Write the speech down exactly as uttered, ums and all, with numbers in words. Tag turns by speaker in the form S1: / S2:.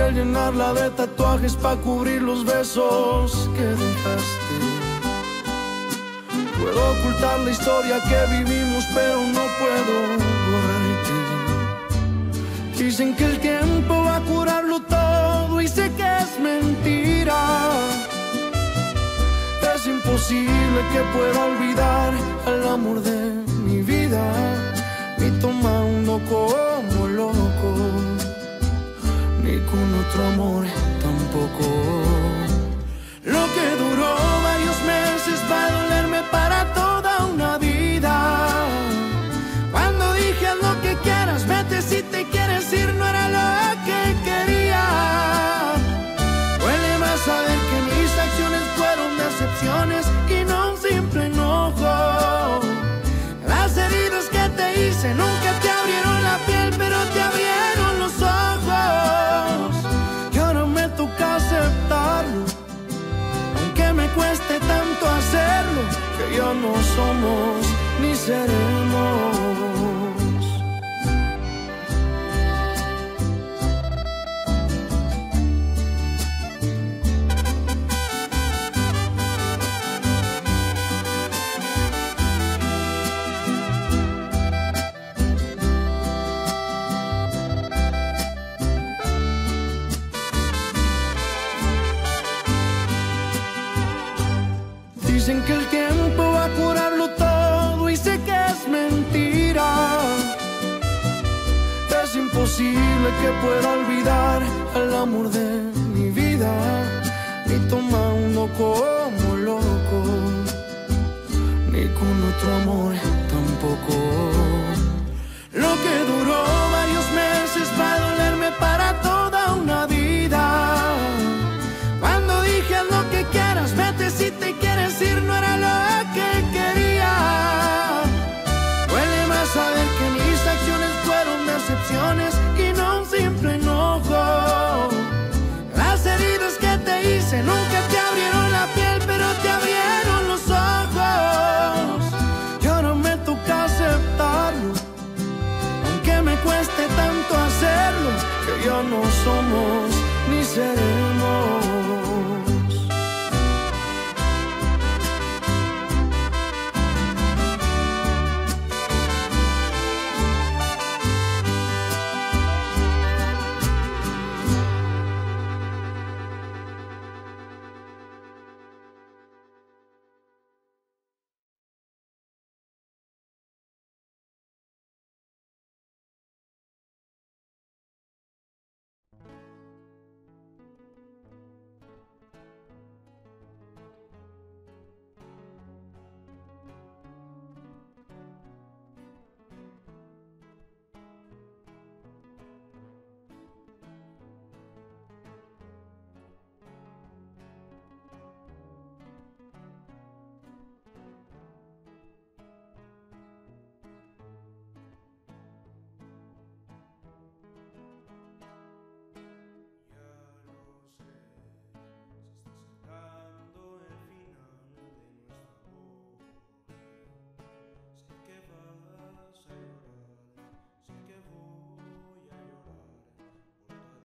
S1: piel, llenarla de tatuajes pa' cubrir los besos que dejaste. Puedo ocultar la historia que vivimos, pero no puedo borrarte. Dicen que el tiempo va a curarlo todo y sé que es mentira. Es imposible que pueda olvidar al amor de mi vida, ni tomando como loco, ni con otro amor tampoco. Lo que duró varios meses va a dolerme para toda una vida. Cuando dije haz lo que quieras, vete si te quieres ir, no era lo que quería. Duele más saber que mis acciones fueron decepciones y no un simple enojo. Las heridas que te hice nunca te abrieron la piel, pero te abrieron los ojos. Y ahora me toca aceptarlo, aunque me cueste tanto hacerlo, que ya no somos ni seremos. Dicen que el tiempo va a curarlo todo y sé que es mentira. Es imposible que pueda olvidar al amor de mi vida, ni tomando como loco, ni con otro amor tampoco. Lo que duró